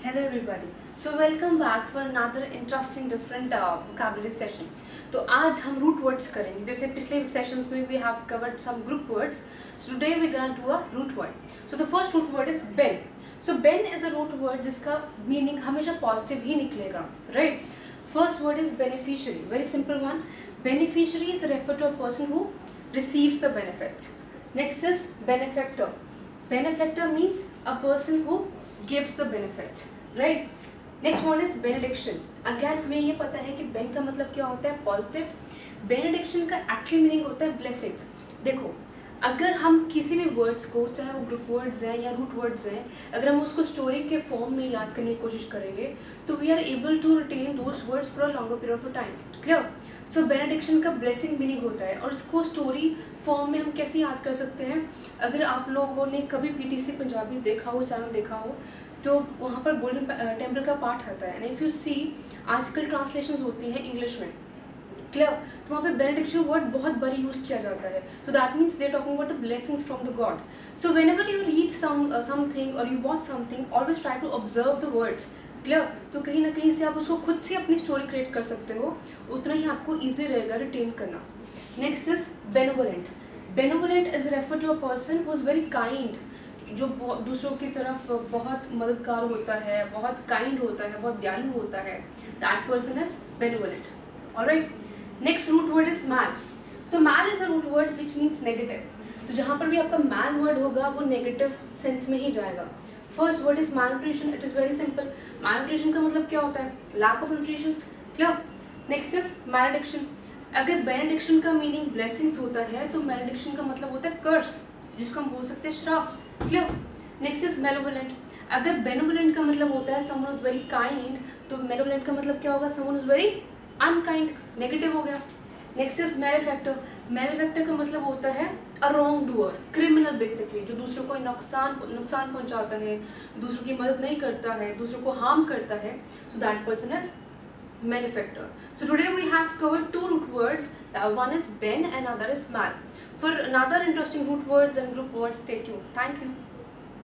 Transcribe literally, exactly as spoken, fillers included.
Hello everybody. So welcome back for another interesting different uh, vocabulary session. तो आज हम root words करेंगे. जैसे पिछले sessions में we have covered some group words. So today we gonna do a root word. So the first root word is ben. So ben is a root word जिसका meaning हमेशा positive ही निकलेगा, right? First word is beneficiary. Very simple one. Beneficiary is referred to a person who receives the benefits. Next is benefactor. Benefactor means a person who gives the benefits, right? Next one is benediction. Again हमें ये पता है कि ben का मतलब क्या होता है, positive. Benediction का actual meaning होता है blessings. देखो, अगर हम किसी भी words को, चाहे वो group words हैं या root words हैं, अगर हम उसको story के form में याद करने की कोशिश करेंगे, तो we are able to retain those words for a longer period of time. Clear? So benediction का blessing meaning होता है और इसको story form में हम कैसे याद कर सकते हैं? अगर आप लोगों ने कभी पी टी सी पंजाबी देखा हो, चैनल देखा हो, तो वहाँ पर गोल्डन टेम्पल का पार्ट आता है. एंड इफ़ यू सी आजकल ट्रांसलेशंस होती हैं इंग्लिश में, क्लियर, तो वहाँ पे बेनेडिक्शन वर्ड बहुत बारी यूज़ किया जाता है. So that means they talking about the blessings from the God. So whenever you read some something और you watch something, always try to observe the words. Clear, तो कहीं ना कहीं से आप उसको खुद से अपनी स्टोरी क्रिएट कर सकते हो, उतना ही आपको ईजी रहेगा रिटेन करना. Next is benevolent. Benevolent is refer to a person who is very kind, जो दूसरों की तरफ बहुत मददगार होता है, बहुत काइंड होता है, बहुत दयालु होता है. That person is benevolent. Alright. Next root word is mal. So mal is a root word which means negative. तो जहाँ पर भी आपका मैल वर्ड होगा वो नेगेटिव सेंस में ही जाएगा. First word is malnutrition. It is very simple. malnutrition का मतलब क्या होता है? Lack of nutrition. Clear. Next is malediction. अगर बेनेडिक्शन का मीनिंग ब्लेसिंग्स होता है तो malediction का मतलब होता है कर्स, जिसको हम बोल सकते हैं श्राप. क्लियर. Next is malevolent. अगर बेनोवलेंट का मतलब होता है समवन इज वेरी काइंड, तो मेलोवलेंट का मतलब क्या होगा? Someone is very unkind, negative हो गया. Next is मैलेफैक्टर. मैलेफैक्टर का मतलब होता है a wrong doer, criminal basically, जो दूसरों को नुकसान नुकसान पहुंचाता है, दूसरों की मदद नहीं करता है, दूसरों को हार्म करता है. So that person is malefactor. So today we have covered two root words. Uh, one is ben and other is mal. For another interesting root words and group words, stay tuned. Thank you.